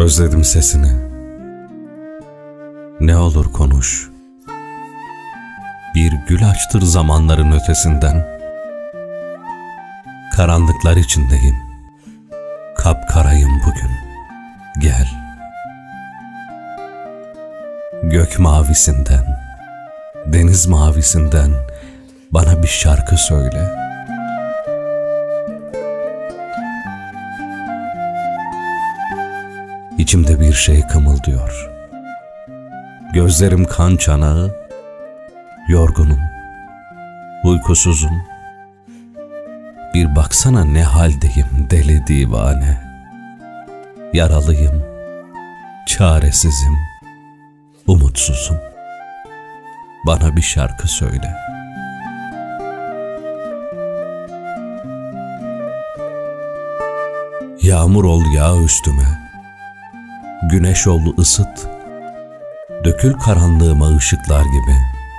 Özledim sesini. Ne olur konuş. Bir gül açtır zamanların ötesinden. Karanlıklar içindeyim. Kapkarayım bugün. Gel. Gök mavisinden, deniz mavisinden bana bir şarkı söyle. İçimde bir şey kımıldıyor. Gözlerim kan çanağı, yorgunum, uykusuzum. Bir baksana ne haldeyim deli divane. Yaralıyım, çaresizim, umutsuzum. Bana bir şarkı söyle. Yağmur ol yağ üstüme, güneş ol ısıt, dökül karanlığıma ışıklar gibi.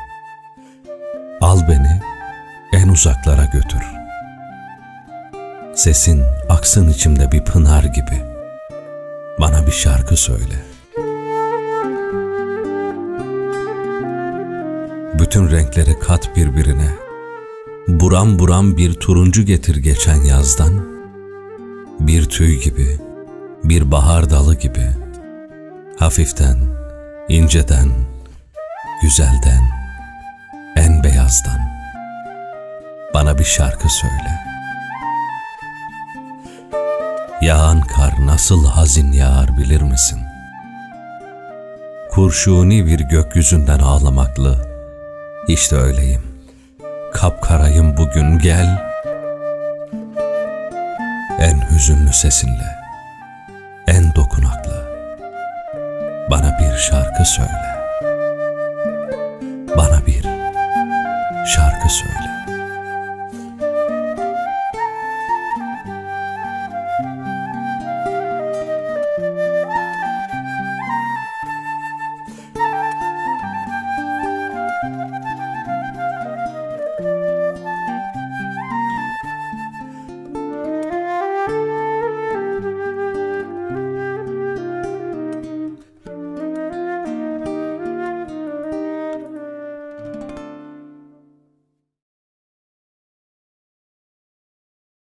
Al beni en uzaklara götür. Sesin aksın içimde bir pınar gibi. Bana bir şarkı söyle. Bütün renkleri kat birbirine. Buram buram bir turuncu getir geçen yazdan. Bir tüy gibi, bir bahar dalı gibi. Hafiften, inceden, güzelden, en beyazdan. Bana bir şarkı söyle. Yağan kar nasıl hazin yağar bilir misin? Kurşuni bir gökyüzünden ağlamaklı. İşte öyleyim. Kapkarayım bugün, gel. En hüzünlü sesinle, en dokunaklı. Bana bir şarkı söyle. Bana bir şarkı söyle.